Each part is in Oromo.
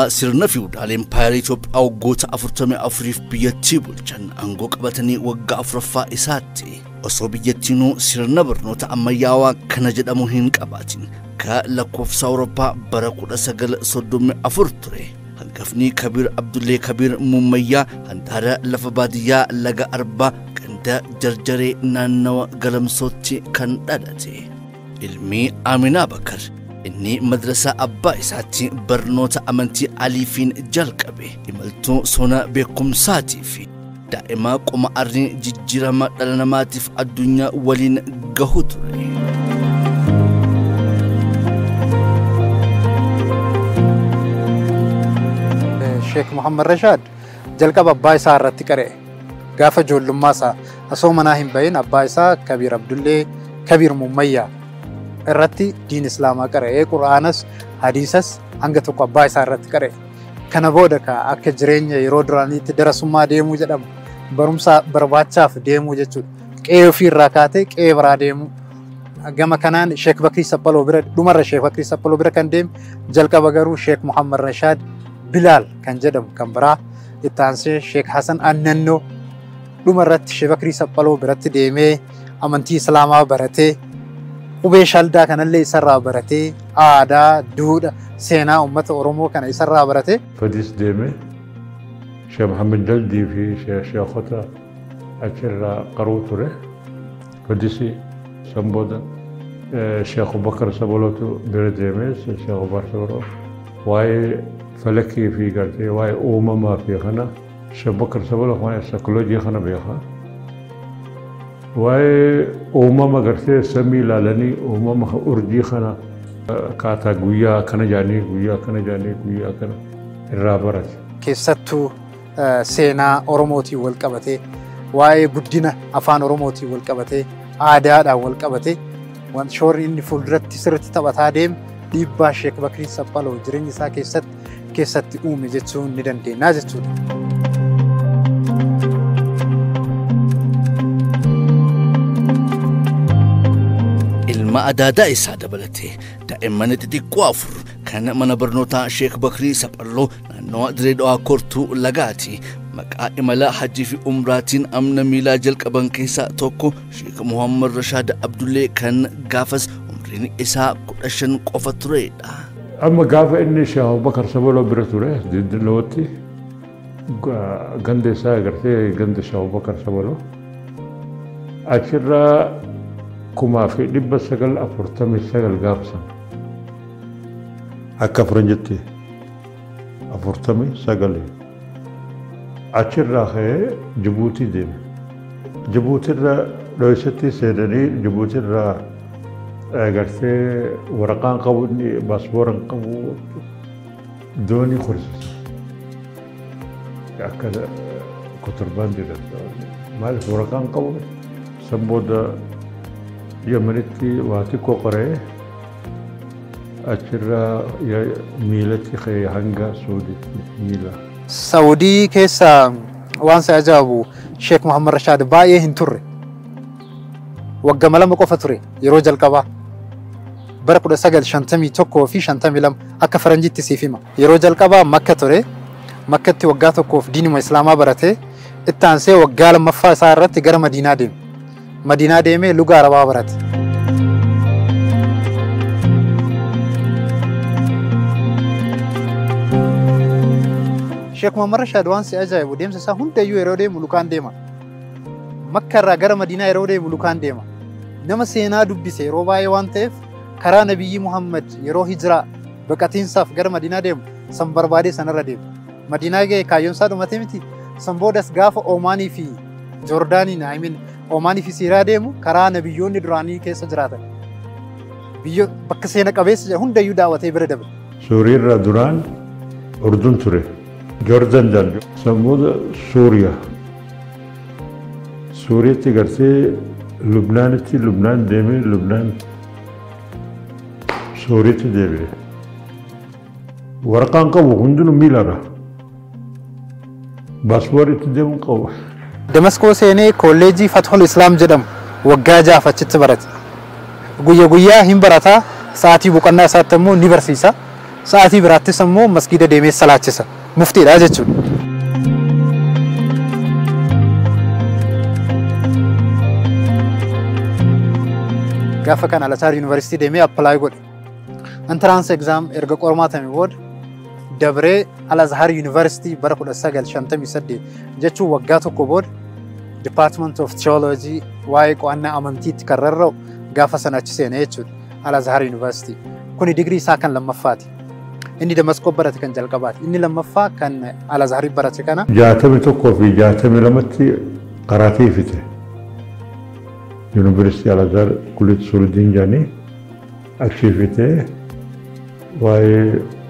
sirna feudal empire Itoophiyaa waggoota 44 biyyattii bulchan aangoo qabatanii waggaa 4ffaa isaatti osoo biyyattiinuu sirna barnoota ammayyaawaa kana jedhamu hin qabaatin ka lakkoofsa Awurooppaa bara 1934 ture. Hangafni Kabir Abdullee Kabir Mummayyaa handaara lafa baadiyyaa laga Arbaa ganda jarjaree naannawa Galamsootti kan dhalate. Ilmi Aminaa Bakar inni madrasaa abbaa isaatti barnoota amantii aliifiin jalqabe imaltuu sona beekumsaatii fi daa'ima qoma arni jijjiirama dhala namaatiif addunyaa waliin gahu ture. Sheikh Muhammad Rashad jalqaba abbaa isaa irratti qaree gaafa ijoollummaa isaa osoo manaa hin bahin abbaa isaa Kabir Abdullee Kabir Mummayyaa irratti diin islaamaa qaree Qur'aanas hadiisas hanga tokko abbaa isaa irratti qaree kana booda akka jireenya yeroo duraaniitti darasummaa deemuu jedhamu barumsa barbaachaaf deemuu jechuudha. Qe'ee ofii irraa kaatee qe'ee biraa deemuu gama kanaan Sheikh Bakrii Sappaloo bira dhumarra Sheikh Bakrii Sappaloo bira kan deemu jalqaba garuu Sheikh Muhammad Rashad Bilal kan jedhamu kan biraa itti aansee Sheikh Hasan Annannoo dhumarratti Sheikh Bakrii Sappaloo biratti deemee amantii islaamaa baratee qubee shaldaa kanallee isarraa baratee aadaa duudhaa seenaa uummata Oromoo kana isarraa baratee fadis deemee Sheikh Muhammad Jaldi fi Sheikhota achirraa qaruu ture. Fadisi sambooda Sheikh Bakar Sappalootu bira deemee Sheikh Bakar Sappaloo waa'ee falakii fi gartee waa'ee uumamaa fi kana Sheikh Bakar Sappaloo waa'ee saayikooloojii kana beekaa. Waa'ee uumama gartee samii ilaalanii uumama urjii kana kaataa guyyaa kana jaanii guyyaa kana jaanii guyyaa kana irraa barate. Keessattuu seenaa Oromootiin wal qabatee waa'ee guddina afaan Oromootiin wal qabatee aadaadhaan wal qabatee waan shoorri inni fuulduratti sirriitti taphataa deemu dhiibbaa Sheikh Bakrii Sappaloo jireenya isaa keessatti uume jechuun ni dandeenya jechuudha. Ilma adaadaa isaa dabalatee daa'imman xixiqqoo 4 kan mana barnootaa Sheikh Bakrii Sappaloo naannoo Direedawaa Kortuu Lagaati maqaa imala hajjii fi umraatiin amna miilaa jalqaban keessaa tokko Sheikh Muhammad Rashad Abdullee kan gaafas umriin isaa 15 qofa turedha. Amma gaafa inni Sheikh Bakar Sappaloo bira ture dindilootti ganda isaa agartee ganda Sheikh Bakar Sappaloo achirraa 1949 gaafsan akka faranjitti 49 achirraa ka'ee Jibuutii deeme. Jibuutiirra dhoysatti seenanii Jibuutiirraa agartee waraqaan qabu inni baasbooran qabu doonii horsiisa. Akka kotorbaandiidha. Maaliif waraqaan qabu san booda Yemenitti waa xiqqoo qoree achirraa miilatti ka'ee hanga Suudiitti miila. Saawudii keessa waan si ajaa'ibu Sheikh Muhammad Rashad baay'ee hin turre. Waggaa 2 qofa ture yeroo jalqabaa. Bara 1951 fi 52 akka faranjiitti siif hima. Yeroo jalqabaa Makka ture. Makkatti waggaa tokkoof diinuma Islaamaa baratee itti aansee waggaa 2ffaa isaa irratti gara Madiinaa deeme. Madiinaa deemee lugaa Arabaa barate. Sheikh Muhammad Rashad waan si ajaa'ibu deemsa isaa hundayyuu yeroo deemu lukaan deema. Makka irraa gara Madiinaa yeroo deemu lukaan deema. Nama seenaa dubbise yeroo baay'ee waan ta'eef karaa Nabiyyi Muhammad yeroo hijiraa baqatiinsaaf gara Madiinaa deemu san barbaadee sanarra deema. Madiinaa ga'ee kaayyoon isaa dhumatee miti. San boodas gaafa Oomaanii fi Joordaaniin Oomaanii fi Siiraa deemu karaa nabiyyoonni duraanii keessa jiraatan. Biyya bakka seena qabeessa hundayyuu daawwatee bira dabre. Suuriirraa duraan Urdun ture. Joordaan darbe. San booda Suuriyaa. Suuriyaatti gartee Lubnaanitti Lubnaan deemee Lubnaan Suuriyaatti deebi'e. Waraqaan qabu hundinuu miilarra. Baasbooritti deemuu qabu. Damaskoo seenee kolleejii Fathul Islaam jedhamu waggaa 6 achitti barate. Guyyaa hin barataa sa'aatii boqonnaa isaatti immoo ni barsiisa. sa'aatii biraattis immoo masgiida deemee salaachisa muftiidha jechuudha. Gaafa kan Al-Azhar University deemee apply godhe entrance exam erga qormaatame booda dabree Al-Azhar University bara 1958 jechuun waggaa tokko booda Department of Theology waa'ee qo'annaa amantiitti kan rarra'u gaafa sana achi seenee jechuudha Al-Azhar University. Kuni digrii isaa kan lammaffaati. Inni Damaskoo barate kan jalqabaati. Inni lammaffaa kan Al-Azhar barate kana 61 fi 62tti qaraatii fite. University Al-Azhar Kulit Suruddin Jani achi fite waa'ee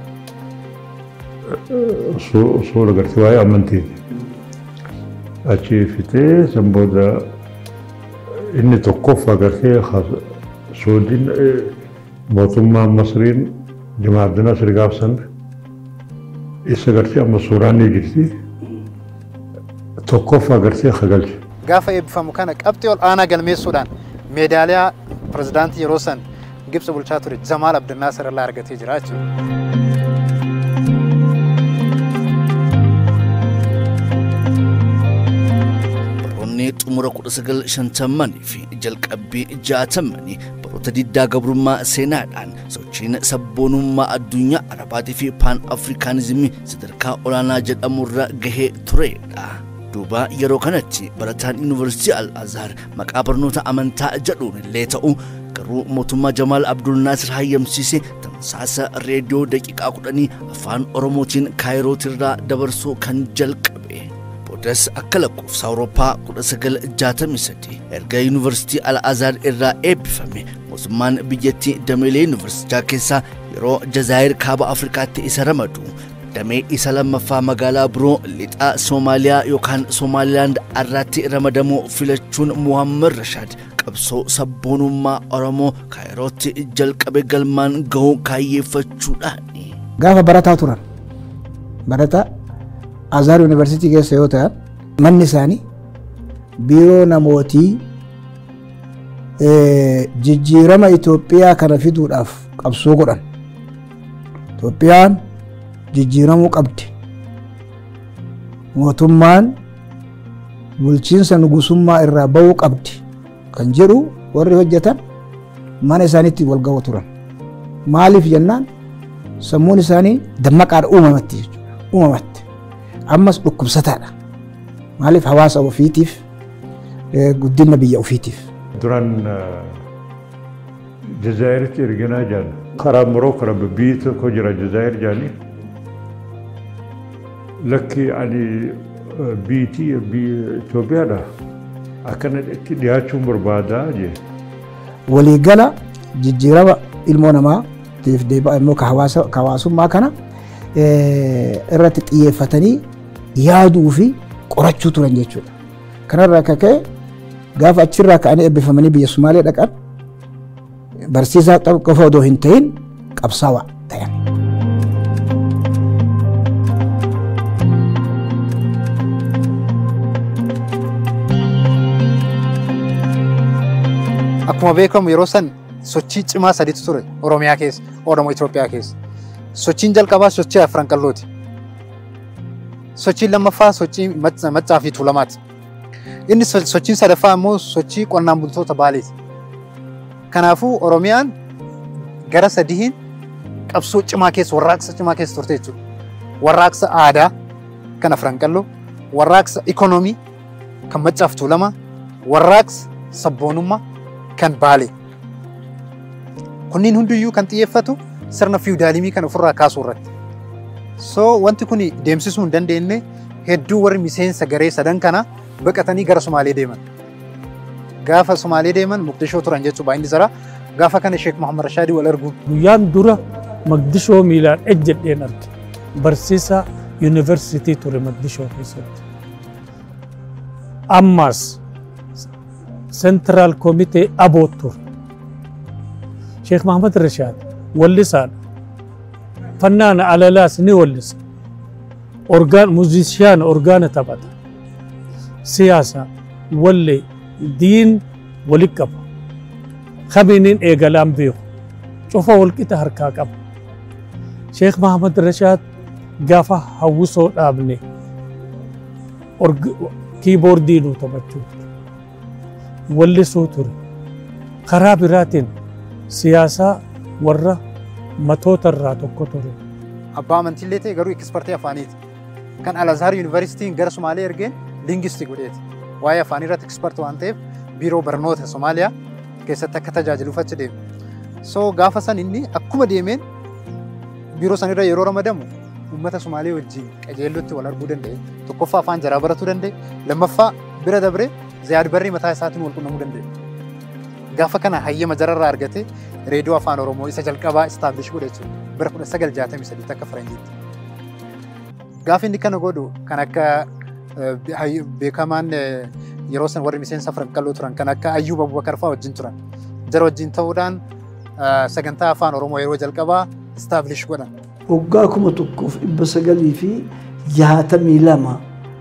suura gartee waa'ee amantiiti. Achi fitee san booda inni tokkoffaa gartee Suudiin mootummaa Masriin Jamaa Abdul Naasir gaafsan isa gartee amma suuraan ni jirti tokkoffaa gartee kagalche. Gaafa eebbifamu kana qabxii ol aanaa galmeessuudhaan meedaaliyaa pirezidaantii yeroo san Gibxi bulchaa ture Jamaal Abdul Naasir irraa argatee jira jechuudha. xumura 1950 fi jalqabbii 60 baroota diddaa gabrummaa seenaadhaan sochiin sabboonummaa addunyaa Arabaatii fi Paan Afrikaanizimii sadarkaa olaanaa jedhamurra gahee turedha. Duuba yeroo kanatti barataan Yuunivarsiitii Al-Azhar maqaa barnoota amantaa jedhuun illee ta'u garuu mootummaa Jamaal Abdul Naasir hayyamsiise tamsaasa reediyoo daqiiqaa 10 afaan Oromootiin Kaayirootirraa dabarsuu kan jalqabe. Bodas akka lakkoofsa Awurooppaa 1963 erga Yuunivarsiitii Al-Azhar irraa eebbifame mootummaan biyyattii dameelee yuunivarsiitichaa keessaa yeroo Jazaayir kaaba Afrikaatti isa ramadu damee isa lammaffaa magaalaa biroo lixaa Soomaaliyaa yookaan Somaalilaand irratti ramadamoo filachuun Muhammad Rashaad qabsoo sabboonummaa Oromoo Kaayirootti jalqabe galmaan gahuu kaayyeeffachuudhaani. Gaafa barataa turan barataa Azhar University keessa yoo ta'an manni isaanii biiroo namootii jijjiirama Itoophiyaa kana fiduudhaaf qabsoo godhan. Itoophiyaan jijjiiramuu qabdi. Mootummaan bulchiinsa nugusummaa irraa ba'uu qabdi kan jedhu warri hojjetan mana isaaniitti wal ga'u turan. Maaliif jennaan sammuun isaanii dammaqaadha uumamatti jechuudha. Uumamatti. Ammas dhukkubsataadha. Maaliif hawaasa ofiitiif guddina biyya ofiitiif. Duraan Jazaayiritti erganaa jaan karaa Moroo karaa biyyi tokko jira Jazaayir jaanii lakki ani biyyi Itoophiyaadha akkana itti dhiyaachuun barbaadaa jee. Waliigala jijjiirama ilmoo namaa immoo hawaasummaa kana irratti xiyyeeffatanii yaaduu fi qorachuu turan jechuudha. Kanarraa akka ka'e gaafa achirraa ka'anii eebbifamanii biyya Sumaalee dhaqan barsiisaa qofa odoo hin ta'in qabsaawaa ta'an. Akkuma beekamu yeroo san sochii cimaa sadiitu ture Oromiyaa keessa, Oromoo Itoophiyaa keessa. Sochiin jalqabaa sochii Afran Qallooti. Sochiin lammaffaa sochii Maccaa fi Tuulamaati. Inni sochiin sadaffaa immoo sochii qonnaan bultoota Baaleeti. Kanaafuu Oromiyaan gara sadiin qabsoo cimaa keessa warraaqsa cimaa keessa turte jechuudha. Warraaqsa aadaa kan Afran Qalloo, warraaqsa ikoonoomii kan Maccaa fi Tuulamaa, warraaqsa sabboonummaa kan Baalee. Kunniin hundiyyuu kan xiyyeeffatu sirna fiwudaalimii kan ofirraa kaasuu irratti. So wanti kun deemsisuu hin dandeenye hedduu warri miseensa garee sadan kana baqatanii gara Sumaalee deeman. Gaafa Sumaalee deeman Muqdishoo turan jechuudha baay'inni jara. Gaafa kana Sheek Muhammad Rashaadii wal arguun. Guyyaan dura Muqdishoo miilaan ejjedheen arge. Barsiisaa yuunivarsiitii ture Muqdishoo keessatti. Ammas Central Committee aboot ture. Sheek Muhammad Rashaad wallisaan fannaana alalaas ni wallisa. Muuzishaan orgaana taphata. Siyaasa wallee diin walitti qaba. Kamiiniin eegalaan beeku. Cufa walqixa harkaa qaba. Sheekh Mahamad Rashaad gaafa hawwisoo dhaabne kiiboordii nu taphachuu wallisuu ture. Karaa biraatiin siyaasaa warra matoota irraa tokko ture. Abbaa amantiillee ta'e garuu ekspertii afaaniiti. Kan Al-Azhar Yuunivarsiitiin gara Somaalee ergeen lingistii godheeti. Waa'ee afaanii irratti ekspertii waan ta'eef biiroo barnoota Somaaliyaa keessatti akka tajaajiluuf achi deeme. So gaafa san inni akkuma deemeen biiroo sanirra yeroo ramadamu uummata Somaalee wajjin qajeellotti wal arguu danda'e. Tokkoffaa afaan jaraa baratuu danda'e. Lammaffaa bira dabree Ziyaad Barrii mataa isaatiin wal qunnamuu danda'e. Gaafa kana hayyama jararraa argate reediyoo afaan Oromoo isa jalqabaa istaablish godhe jechuudha. Bara 1963 akka Faranjiitti. Gaafa inni kana godhu kan akka beekamaan yeroo san warri miseensa Afranqalloo turan kan akka Ayyuub Abubakar fa'aa wajjin turan. Jara wajjin ta'uudhaan sagantaa afaan Oromoo yeroo jalqabaa istaablish godhan. Waggaa 1962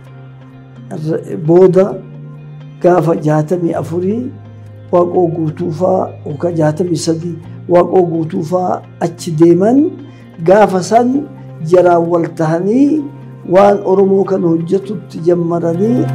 booda gaafa 64 waaqoo guutuufaa yookaan 63 waaqoo guutuufaa achi deeman gaafa san jaraan wal tahanii waan Oromoo kan hojjetutti jammaranii.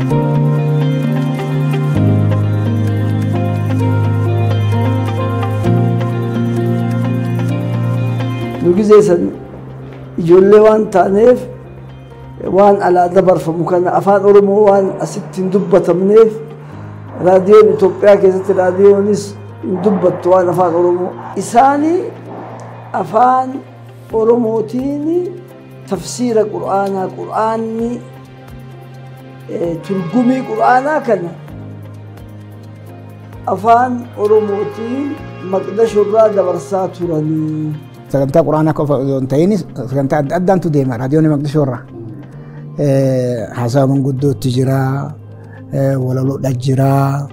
Nugizee san ijoollee waan taaneef waan alaa dabarfamu kana afaan Oromoo waan asitti hin dubbatamneef raadiyoon Itoophiyaa keessatti raadiyoonis hin dubbattu waan afaan Oromoo. Isaanii afaan Oromootiin tafsiira Qur'aanaa Qur'aanni turgumii Qur'aanaa kana afaan Oromootiin maqdashurraa dabarsaa turanii. Sagantaa Qur'aanaa qofa osoo hin ta'in sagantaa adda addaantu deema raadiyoon maqdashurraa. Haasaa manguddootti jira, walaloodha jira,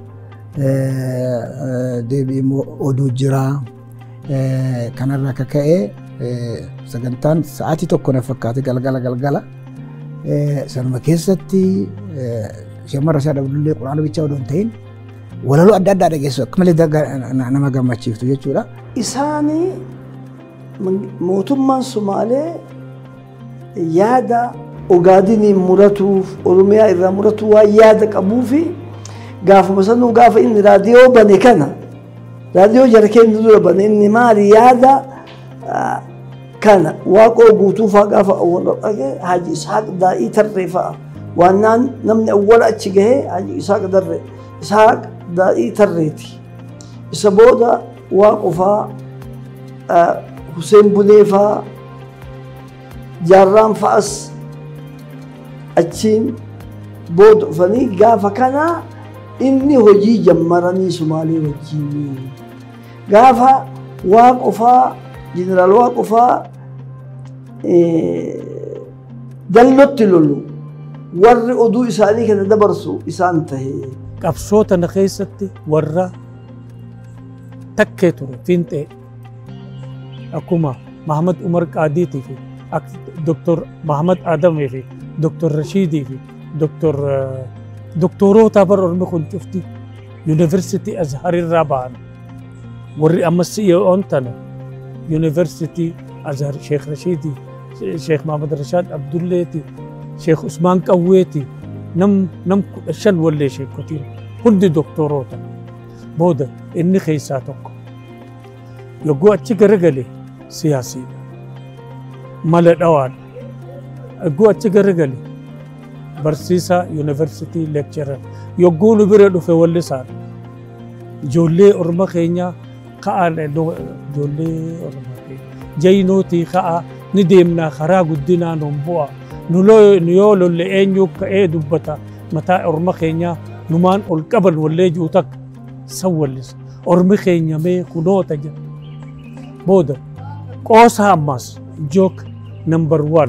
deebii immoo oduu jira. Kanarraa akka ka'e sagantaan sa'aatii tokko na fakkaate galgala. Sanuma keessatti shamarra isaa dhabdullee Qur'aana bichaa odoo hin ta'in walaloo adda addaa dhageessu akka malee nama gammachiiftu jechuudha. Isaanii mootummaan Somaalee yaada Ogaadiniin muratuuf Oromiyaa irraa muratu waan yaada qabuu fi gaafuma sanuu gaafa inni raadiyoo bane kana raadiyoo jara keenya dura bane inni maali yaada kana waaqoo guutuufaa gaafa awwala dhage Haji Isaaq Daa'ii Tarree fa'a waannaan namni awwala achi gahee Haji Isaaq Daa'ii Tarreeti. Isa booda waaqofaa Hussein Bulee fa'aa Jaarraan fa'as achiin booda dhufanii gaafa kana inni hojii jammaranii Somaalee wajjin. Gaafa waaqofaa Jeneraal Waaqofaa dallotti lolu warri oduu isaanii kana dabarsu isaan tahe. Qabsoo tana keessatti warra takkee ture fiinxee akkuma Mahamad Umar Qaadiitii fi Dr. Mahamad Adamii fi Dr. Rashidii fi doktoroota bara Oromoo kun cufti Yuunivarsiitii Azhar irraa ba'an warri ammas yeroon tana Yuunivarsiitii Azhar Sheekh Rashidii, Sheekh Mahamad Rashaad Abdulleeti, Sheekh Usmaan Qawweeti nam 15 wallee sheekotiin hundi doktoroota. Booda inni keessaa tokko yogguu achi garagalee siyaasiidha. Mala dhawaan yogguu achi garagalee barsiisaa yuunivarsiitii leekcharar yogguu nu bira dhufe wallisaadha. Ijoollee Oromoo keenyaa ka'aan ijoollee Oromoo keenya jaynootii ka'aa ni deemnaa karaa guddinaa nun bu'a. Nu yoo lolle eenyu ka'ee dubbata mataa Oromoo keenyaa numaan ol qaban wallee jiru takka san wallisa. Oromoo keenya mee kunoota jedha. Booda qoosaa ammas joke number 1.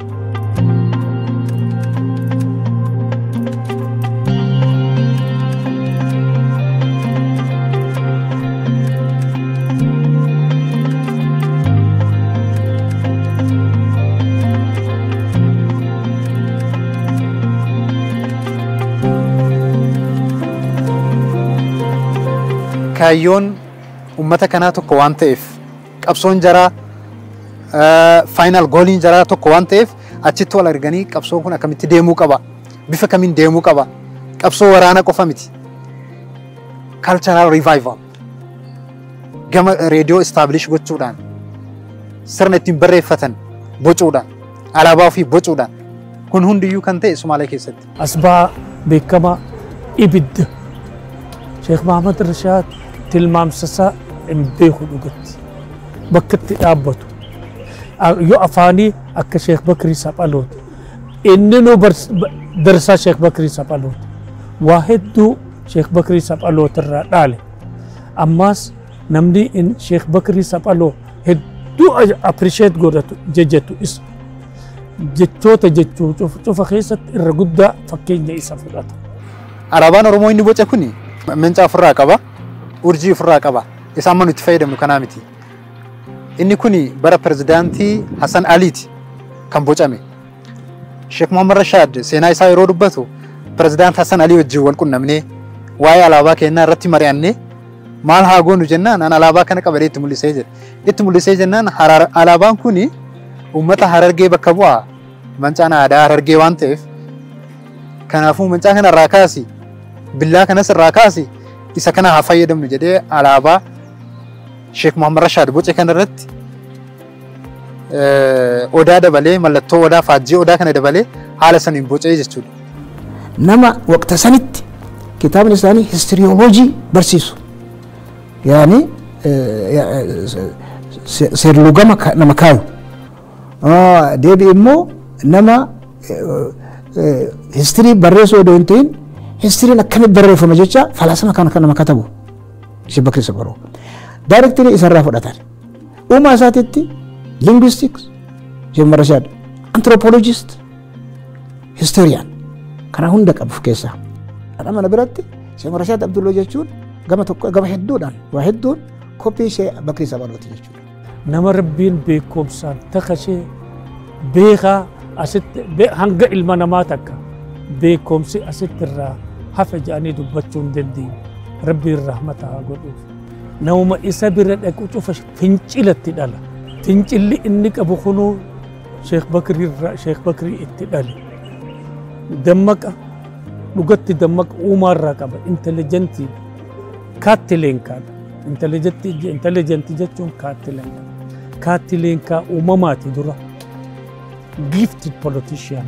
Kaayyoon ummata kanaa tokko waan ta'eef qabsoon jaraa faayinaal gooliin jaraa tokko waan ta'eef achitti wal arganii qabsoon kun akkamitti deemuu qaba bifa kamiin deemuu qaba qabsoo waraana qofa miti cultural revival gama reediyoo establish gochuudhaan sirna ittiin barreeffatan bocuudhaan alaabaa ofii bocuudhaan kun hundiyyuu kan ta'e Sumaalee keessatti. Asbaa beekamaa ibidda Sheekh Mahamad Rashaad tilmaamsasaa hin beeku dhugatti bakka itti dhaabbatu yoo afaanii akka Sheekh Bakrii Saphalooti inni nu darsaa Sheekh Bakrii Saphalooti waa hedduu Sheekh Bakrii Saphalooti irraa dhaale ammaas namni Sheekh Bakrii Saphaloo hedduu appreciate godhatu jajjatu isa jechoota jechuu cufa keessatti irra guddaa fakkeenya isa fudhata. Alaabaan Oromoo inni boce kuni mencaa ofirraa qaba, urjii ofirraa qaba. Isaan manu itti fayyadamnu kanaa miti. Inni kuni bara pirezidaantii Hassan Aliiti kan bocame. Sheekh Muhammad Rashaad seenaa isaa yeroo dubbatu pirezidaantii Hassan Alii wajjin wal qunnamnee waa'ee alaabaa keenyaa irratti mari'annee maal haa goonu jennaan an alaabaa kana qabalee itti mul'isee jira. Itti mul'isee jennaan alaabaan kuni ummata Harargee bakka bu'aa mancaan aadaa Harargee waan ta'eef kanaafuu mancaa kana irraa kaasi billaa kanas irraa kaasi isa kana haa fayyadamnu jedhee alaabaa Sheekh Muhammad Rashaad boce kana irratti odaa dabalee mallattoo odaa faajjii odaa kana dabalee haala saniin bocee jechuudha. Nama waqta sanitti kitaabni isaanii histiriyooloojii barsiisu. Yani seerlugama nama kaayu. Deebi immoo nama histirii barreessuu odoo hin ta'in histiriin akkamitti barreeffama jecha falaasama kana kan nama katabu Sheekh Bakrii Saphaloo. Daayirektirii isarraa fudhatan. Uumaa isaatiitti linguistics Sheekh Muhammad Rashaad anthropologist historian kana hunda qabu keessaa. Kana mana biratti Sheekh Muhammad Rashaad Abdulloo jechuun gama hedduudhaan waa hedduun koppii Sheekh Bakrii Saphalooti jechuudha. Nama rabbiin beekumsaan takashee beekaa asitti hanga ilma namaa takka beekumsi asitti irraa hafe jedhanii dubbachuu hin dandeenye. Rabbiin rahmata haa godhuuf. Nama isa bira dhaqu cufa fincilatti dhala. Fincilli inni qabu kunuu Sheekh Bakrii itti dhale. Dammaqa dhugatti dammaqa uumaarraa qaba. Intelijentii kaattileenkaadha. Intelijentii jechuun kaattileenkaa. Kaattileenkaa uumamaati dura. Gifted politician.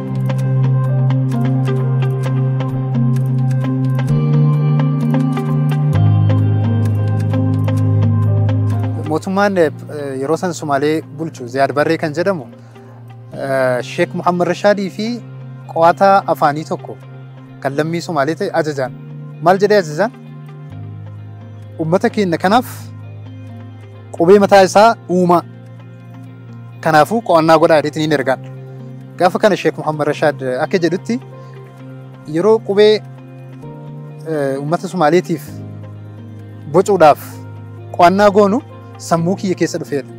Mootummaan yeroo san Sumaalee bulchu Ziyaad Barree kan jedhamu Sheekh Muhammad Rashaadii fi qo'ataa afaanii tokko kan lammii Sumaalee ta'e ajajaan. Maal jedhee ajajaan? Uummata keenya kanaaf qubee mataa isaa uumaa. Kanaafuu qo'annaa godhaa jedheetiin ergaan. Gaafa kana Sheekh Muhammad Rashaad akka jedhutti yeroo qubee uummata Sumaaleetiif bocuudhaaf qo'annaa goonu sammuu kiyya keessa dhufeera.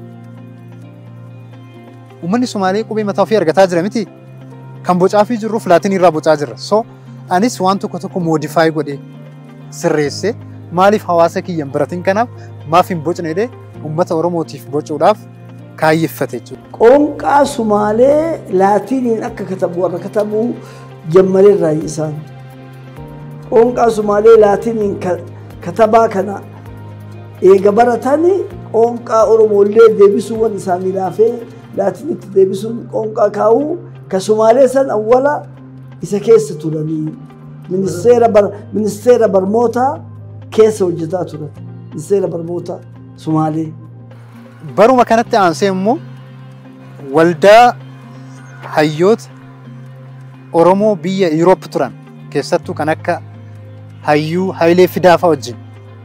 Uummanni Sumaalee qubee mataa ofii argataa jira miti. Kan bocaa fi jirru filaatiin irraa bocaa jira. So anis waan tokko modify godhee sirreessee maaliif hawaasa kiyyan biratiin kanaaf maaf hin bocne jedhee uummata Oromootiif bocuudhaaf kaayyeffate jechuudha. Qoonqaa Sumaalee Laatiiniin akka katabu warra katabuu jammalee irraa isaan. Qoonqaa Sumaalee Laatiiniin katabaa kana eega baratanii qoonqaa Oromoolee deebisuu waan isaanii laafee Laatiinitti deebisuun qoonqaa kaa'uu ka Sumaalee san awwala isa keessa turanii ministeera barnootaa keessa hojjetaa turan. Ministeera barnootaa Sumaalee. Baruma kanatti aansee immoo waldaa hayyoota Oromoo biyya Yuuroop turan keessattuu kan akka hayyuu Hayilee Fidaa fa'aa wajjin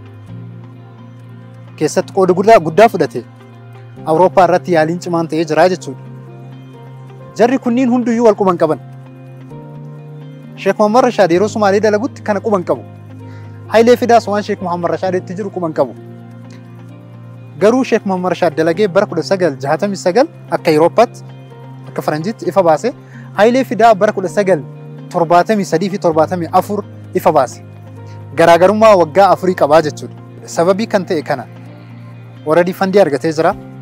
keessatti qooda guddaa fudhate Awurooppaa irratti yaaliin cimaan ta'ee jira jechuudha. Jarri kunniin hunduyyuu wal quban qaban. Sheekh Muhammad Rashaad yeroo Sumaalee dalagutti kana quban qabu. Hayilee Fidaas waan Sheekh Muhammad Rashaad itti jiru quban qabu. Garuu Sheekh Muhammad Rashaad dalagee bara 1969 akka Awurooppaatti akka Faranjiitti ifa baase. Hayilee Fidaa bara 1973 fi 74 ifa baase. Garaagarummaa waggaa 4 qabaa jechuudha. Sababii kan ta'e kana already fandii argatee jira.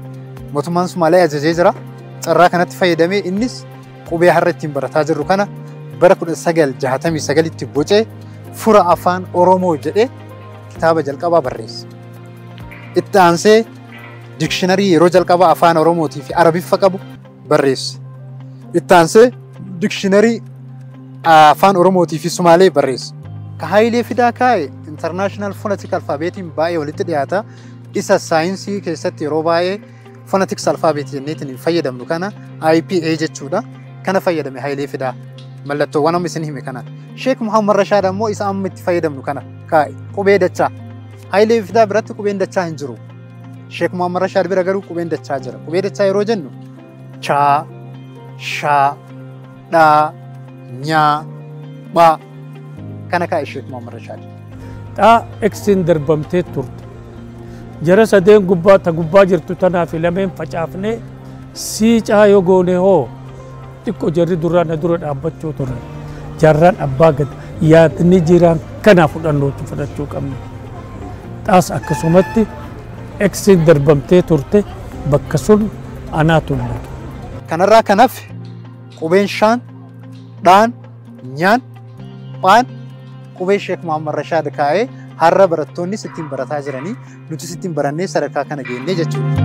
mootummaan Sumaalee ajajee jira. Carraa kanatti fayyadamee innis qubee har'a ittiin barataa jirru kana bara 1969tti bocee fura afaan Oromoo jedhee kitaaba jalqabaa barreesse. Itti aansee dikshiinarii yeroo jalqabaa afaan Oromootii fi Arabiffa qabu barreesse. Itti aansee dikshiinarii afaan Oromootii fi Sumaalee barreesse. Ka Hayilee Fidaa kaa'e International Phonetic Alphabeetiin baay'ee walitti dhiyaata. Isa saayinsii keessatti yeroo baay'ee Phonetics Alphabet jenneetiin fayyadamnu kana IPA jechuudha. Kana fayyadame Hayilee Fidaa. Mallattoowwan amma isin hime kana. Sheek Muhammad Rashaad ammoo isa amma itti fayyadamnu kana kaa'e qubee dachaa. Hayilee Fidaa biratti qubeen dachaa hin jiru. Sheek Muhammad Rashaad bira garuu qubeen dachaa jira. Qubee dachaa yeroo jennu chaa, shaa, dhaa, nyaa, baa kana kaa'e Sheek Muhammad Rashaad. Dhaa eksiin darbamtee turte. Jara sadeen gubbaa jirtu tanaaf lameen facaafnee siicaa yoo goone hoo xiqqoo jarri duraan na dura dhaabbachuu turan. Jarraan abbaa gad yaadni jiraan kana fudhannootu fudhachuu qabna. Dhaas akkasumatti eksiin darbamtee turte bakka sun anaa tullatu. Kanarraa kanaaf qubeen shaan, dhaan, nyaan, phaan qubee Sheek Muhammad Rashaad kaa'ee har'a barattoonni sittiin barataa jiranii nuti sittiin barannee sadarkaa kana geennee jechuudha.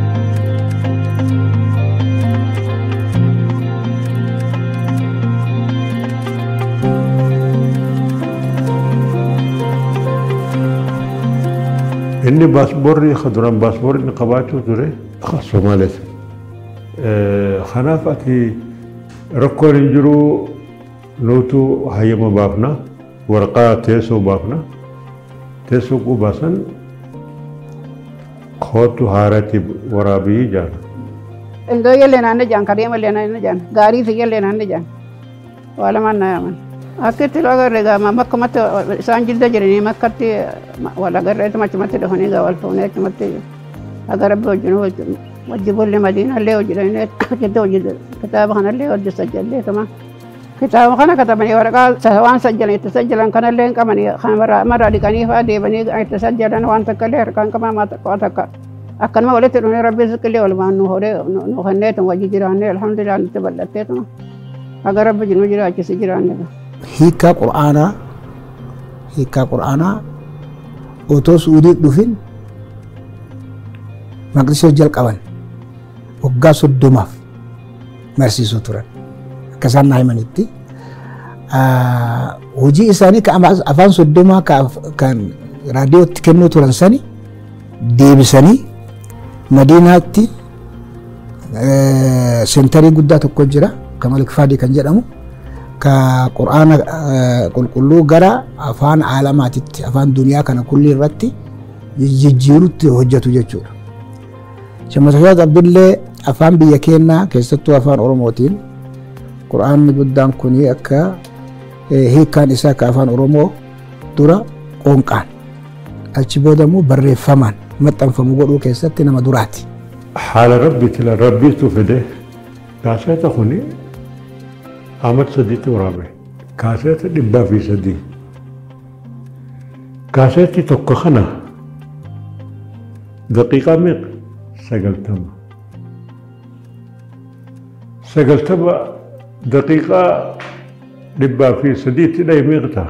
Inni baasboorri duraan baasboorri inni qabaachuu ture Somaalees. Kanaaf ati rakkoon hin jiru nutu hayyama baafna waraqaa teessoo baafna. Teessoo qubaasan kootu haarati waraabii jaana. Indoo yellee naanne jaan kadeema illee naanne jaan gaarii fi yellee naanne jaan waa lamaan na yaaman. Akka itti loo agarre gaama makkamatti isaan jilda jiranii makkatti wal agarreetu machumatti dhufanii gaa wal fuunee achumatti agarabbi wajjin wajji bolle madiinallee hojjetanii hojjette hojjette kitaaba kanallee hojjette sajjallee kama. Kitaaba kana katabanii waraqaa waan sajjalan itti sajjalan kanallee hin qabanii mara dhiqanii fa'aa deebanii itti sajjalan waan takkaallee harkaan qabamaa maa takka waan takka akkanuma walitti dhufnee rabbi ziqqillee walumaan nu hodhee nu kenneetu wajji jiraannee alhamdulillah nutti bal'atteetuma haga rabbi jinu jiraachisi jiraanne. Hiikaa Qur'aanaa otoo Suudii dhufin Maqdishoo jalqaban waggaa 30 barsiisuu turan. Akkasaan naa himanitti hojii isaanii afaan 30 kan raadiyootti kennuu turan sani deebisanii Madiinaatti seentarii guddaa tokko jira kan Malik Faadii kan jedhamu ka Qur'aana qulqulluu gara afaan aalamaatitti afaan duniyaa kana kulli irratti jijjiirutti hojjetu jechuudha. Shamashaat Abdullee afaan biyya keenyaa keessattuu afaan Oromootiin Qur'aanni guddaan kuni akka hiikaan isaa akka afaan Oromoo dura qoonqaan achi booda immoo barreeffamaan maxxanfamu godhuu keessatti nama duraati. Haala rabbiitu fide kaaseeta kuni Ahmad Sadiitti waraabe. Kaaseeta 300. Kaaseetti tokko kana daqiiqaa meeqa 90. 90 daqiiqaa 300 dhahi meeqa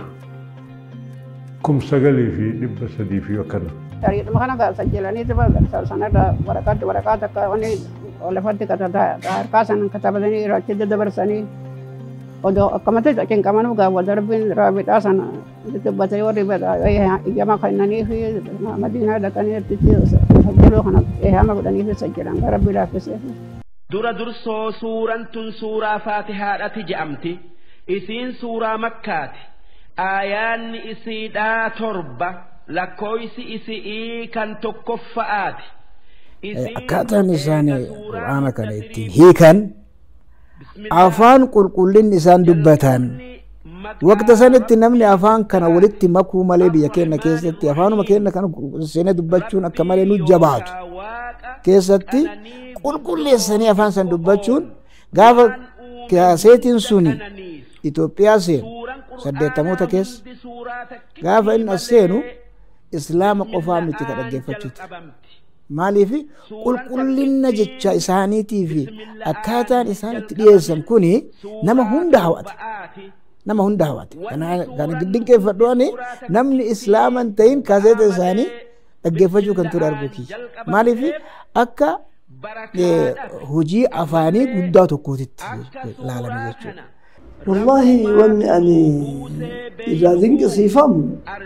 9,300 fi akkana. Tarii kana sajjalanii sanarra waraqaa takka wanni lafatti harkaa san katabatanii achi daddabarsanii odoo akkamatti cinqamanuu gaafa darbiin raabidhaa sana dubbatanii warri ijama kennanii fi madiinaa dhaqanii sajjaluu kana eehama godhanii fi sajjalan gara rabbii laaffisee. Dura dursoo suuraan tun suuraa Faatihaadhati je'amti. Isiin suuraa Makkaati. Aayaanni isiidhaa 7 lakkoofsi isii kan tokkoffa'aati. Akkaataan isaanii Qur'aana kana ittiin hiikan afaan qulqullinni isaan dubbatan waqta sanitti namni afaan kana walitti makuu malee biyya keenya keessatti afaanuma keenya kana seenee dubbachuun akka malee nu jabaatu keessatti qulqulleessanii afaan san dubbachuun gaafa kaaseetiin suni Itoophiyaa seenu 80moota keessa gaafa inni as seenu islaama qofaa miti ka dhaggeeffachuuti مالي في قل لنا جتشا إساني تي في أكاتان إساني تليسن كوني نما هون دهوات nama hunda hawate kana giddin kee fadhoani namni islaaman ta'in kaaseeta isaanii dhaggeeffachuu kan ture arguuki maaliif akka hojii afaanii guddaa tokkootitti ilaalame jechuudha. Wallahi wanni ani irraa dinqisiifamu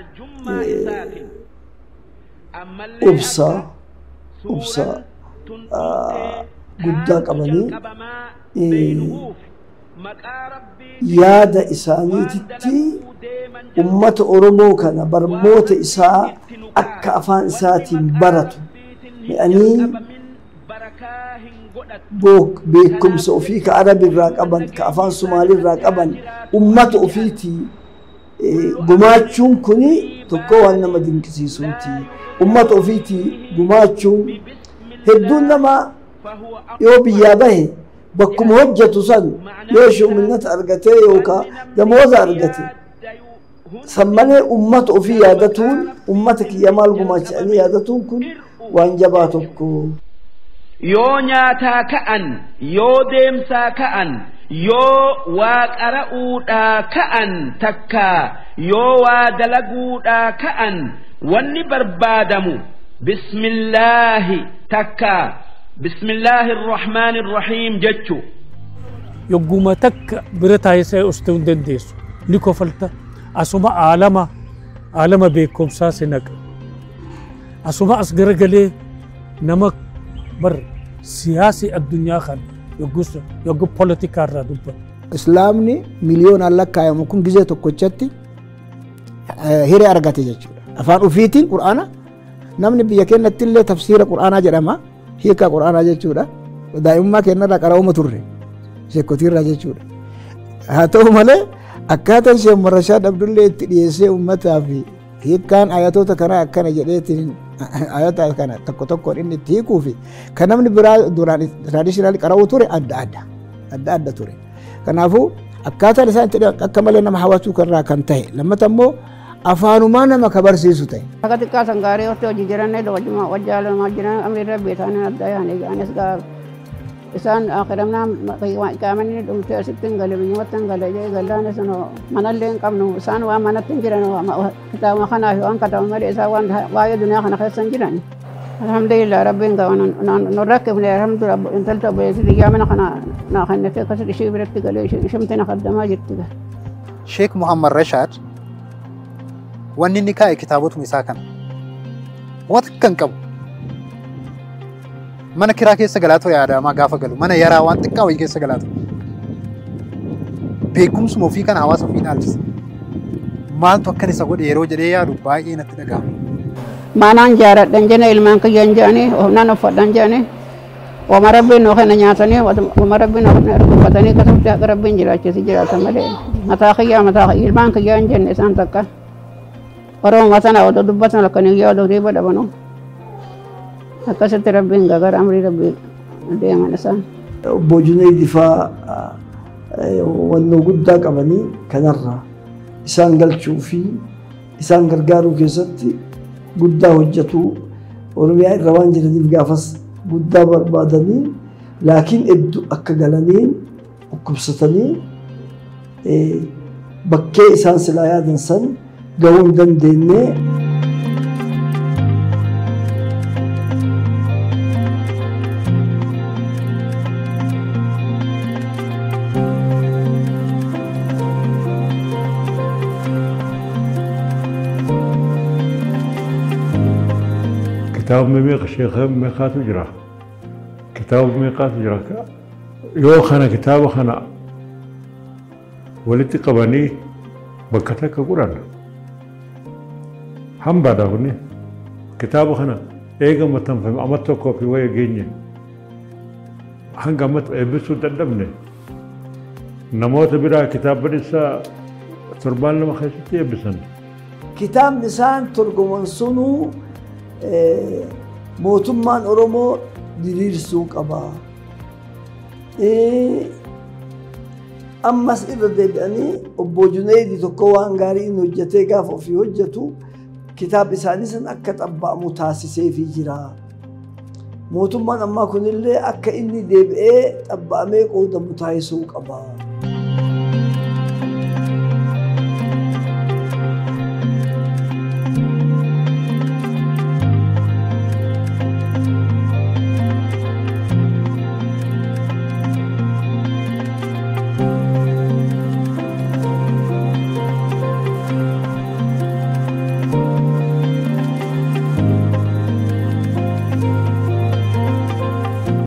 ubsa guddaa qabanii yaada isaaniititti ummata Oromoo kana barmoota isaa akka afaan isaatiin baratu mi'anii beekumsa ofii ka Arabirraa qaban ka afaan Somaaliirraa qaban ummata ofiitii gumaachuun kuni tokko waan nama dinqisiisuuti. Ummata ofiitii gumaachuun hedduun nama yoo biyyaa bahe bakkuma hojjetu san yoo shuminata argatee yookaan damooza argate san malee ummata ofii yaadatuun ummata kiyya maal gumaachanii yaadatuun kun waan jabaa tokko. Yoo nyaataa ka'an yoo deemsaa ka'an yoo waa qara'uudhaa ka'an takka yoo waa dalaguudhaa ka'an wanni barbaadamu bismillaahi takka. بسم الله الرحمن الرحيم جتشو يقوم تك برتا يسأ أستون دنديسو ليكو فلتا أسوما عالما بيكم ساسنك أسوما أصغر قلي نمك بر سياسي الدنيا خان يقو بوليتيكا رادوبا إسلامني مليون الله كايا مكون جزيتو كوچتي هيري أرغاتي جتشو أفان أفيتين قرآنا نمني بيكين نتلي تفسير قرآنا جرما hiika quraanaa jechuudha daa'imummaa kennarraa qara'uma turre sheekotiirraa jechuudha haa ta'u malee akkaataan Sheekh Muhammad Rashaad Abdullee itti dhiyeessee uummataa fi hiikaan ayatoota kanaa akkana jedheetiin ayata kana tokko tokkoon inni itti hiikuu fi kan namni biraa duraan tradishinaali qara'u ture adda ture kanaafuu akkaataan isaan itti akka malee nama hawwatuu kanarraa kan ta'e lammata immoo afaanumaa nama kabarsiisu ta'e. Akka xiqqaa sangaaree hortee hojii jiranne wajjaaluma jiran amirra beetaan adda yaane gaanes gaa isaan akhiramnaa qaamanii dhumtee asitti hin gale biyyumatti hin gale jee gallaane sano manallee hin qabnu isaan waan manatti hin jiran kitaabuma kanaaf waan katabu malee isaan waan waa'ee duniyaa kana keessa hin jiran. Alhamdulillah rabbiin gaa nu rakkifne alhamdulillah intalta obboleessi biyyaa mana kana naa kennite akkasitti ishee biratti galee ishumti na kaddamaa jirti. Sheekh Muhammad Rashaad wanni inni kaa'e kitaabotuma isaa kana waan kan qabu mana kiraa keessa galaa ture Adaamaa gaafa galu mana yaraa waan xiqqaa wayii keessa galaa ture beekumsuma ofii kana hawaasa ofii dhaalchisa maaltu akkan isa godhe yeroo jedhee yaadu baay'ee natti dhaga'ama. Maanaan jaaradhan jenne ilmaan kiyyaan jedhanii humnaan uffadhan jedhanii wama rabbiin nuu kenna nyaatanii wama rabbiin nuu uffatanii akkasumas akka rabbiin jiraachisi jiraatan malee mataa kiyyaa ilmaan kiyyaan jenne isaan takka. Orang sana atau dubbatan lakkan yang jauh dari pada mana? Akka sitti rabbiin gara amri rabbiin deeman isaan. Obbo Junayd faa wannoo guddaa qabanii kanarraa isaan galchuu fi isaan gargaaruu keessatti guddaa hojjetu Oromiyaa irra waan jiraniif gaafas guddaa barbaadanii laakiin hedduu akka galanii dhukkubsatanii bakkee isaan silaa yaadan san gahuu hin dandeenye. كتاب ميقات الشيخ ميقات وجرا كتاب ميقات وجرا يو خنا كتاب خنا ولتي قباني بكتك قرآن هم بعده هني كتاب خنا إيجا متن فهم أمتى كوفي ويا جيني هنگامت إبسو تدمني نموت برا كتاب بريسا تربان لما خشتي إبسن كتاب نسان ترجمان سنو موتمان أرومو دليل سوق أبا أما سئلة دبني أبو جنيد تكوان غاري نوجته قافو في وجهته كتاب سادسا أكت أبا متاسسي في جرا موتمان أما كن اللي أكا إني ديبئي أبا أميك أو دمتايسو قبا